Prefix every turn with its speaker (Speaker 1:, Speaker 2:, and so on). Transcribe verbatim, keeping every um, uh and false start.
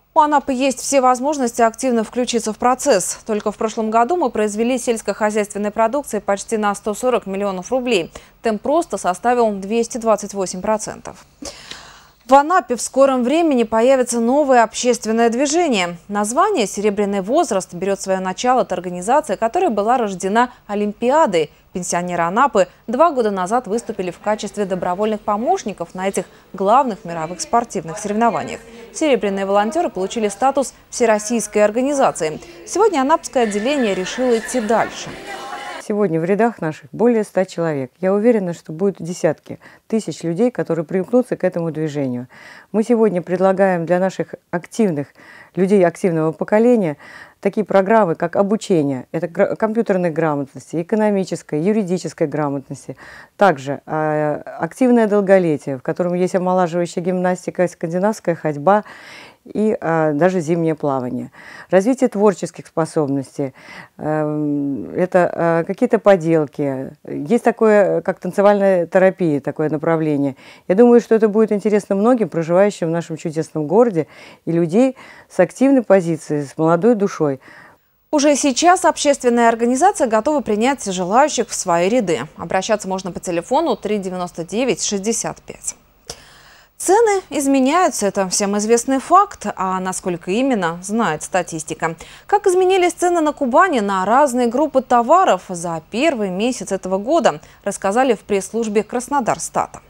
Speaker 1: У Анапы есть все возможности активно включиться в процесс. Только в прошлом году мы произвели сельскохозяйственной продукции почти на сто сорок миллионов рублей. Темп роста составил двести двадцать восемь процентов. В Анапе в скором времени появится новое общественное движение. Название «Серебряный возраст» берет свое начало от организации, которая была рождена Олимпиадой. Пенсионеры Анапы два года назад выступили в качестве добровольных помощников на этих главных мировых спортивных соревнованиях. Серебряные волонтеры получили статус всероссийской организации. Сегодня анапское отделение решило идти дальше.
Speaker 2: Сегодня в рядах наших более ста человек. Я уверена, что будут десятки тысяч людей, которые примкнутся к этому движению. Мы сегодня предлагаем для наших активных людей активного поколения такие программы, как обучение, это компьютерной грамотности, экономической, юридической грамотности. Также э, активное долголетие, в котором есть омолаживающая гимнастика, скандинавская ходьба и э, даже зимнее плавание. Развитие творческих способностей, э, это э, какие-то поделки. Есть такое, как танцевальная терапия, такое направление. Я думаю, что это будет интересно многим, проживающим в нашем чудесном городе, и людей с активной позицией, с молодой душой.
Speaker 1: Уже сейчас общественная организация готова принять желающих в свои ряды. Обращаться можно по телефону три девяносто девять шестьдесят пять. Цены изменяются, это всем известный факт, а насколько именно, знает статистика. Как изменились цены на Кубани на разные группы товаров за первый месяц этого года, рассказали в пресс-службе Краснодарстата.